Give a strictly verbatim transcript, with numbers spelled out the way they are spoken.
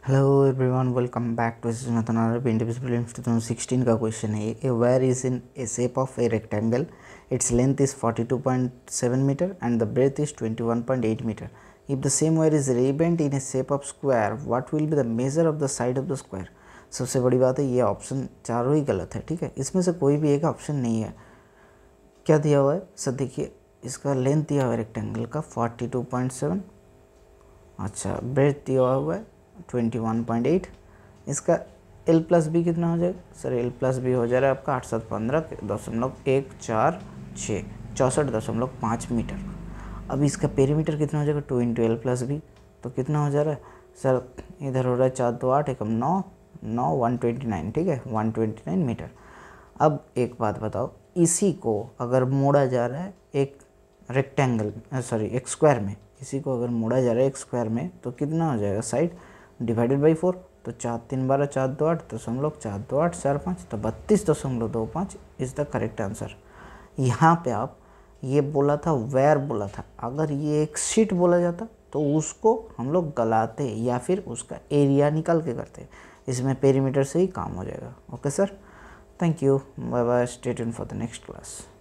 Hello everyone, welcome back to मैथन NTPC prelims twenty sixteen का question है। A wire is in a shape of a rectangle, it's length is forty two point seven metre and the breadth is twenty one point eight metre. If the same wire is rebent in a shape of square, what will be the measure of the side of the square. सबसे बड़ी बात है ये option चारों ही गलत है, ठीक है। इसमें से कोई भी एक ऑप्शन नहीं है। क्या दिया हुआ है सर, देखिए इसका लेंथ दिया हुआ है रेक्टेंगल का फोर्टी टू पॉइंट सेवन, अच्छा ब्रेथ दिया हुआ है ट्वेंटी वन पॉइंट एट। इसका L प्लस बी कितना हो जाएगा सर, L प्लस बी हो जा रहा है आपका आठ सात पंद्रह दशमलव एक चार छः चौंसठ दशमलव पाँच मीटर। अब इसका पेरीमीटर कितना हो जाएगा, two into L plus B, तो कितना हो जा रहा है सर, इधर हो रहा है चार दो आठ एकम नौ नौ वन ट्वेंटी नाइन, ठीक है, वन ट्वेंटी नाइन मीटर। अब एक बात बताओ, इसी को अगर मोड़ा जा रहा है एक रेक्टेंगल सॉरी एक स्क्वायर में, इसी को अगर मोड़ा जा रहा है एक स्क्वायर में, तो कितना हो जाएगा साइड डिवाइडेड बाई फोर, तो चार तीन बारह चार दो आठ दशमलव चार दो आठ चार पाँच, तो बत्तीस दशमलव दो पाँच इज़ द करेक्ट आंसर। यहाँ पे आप ये बोला था वेयर बोला था, अगर ये एक शीट बोला जाता तो उसको हम लोग गलाते या फिर उसका एरिया निकाल के करते। इसमें पेरीमीटर से ही काम हो जाएगा। Okay sir, thank you, bye bye, stay tuned for the next class.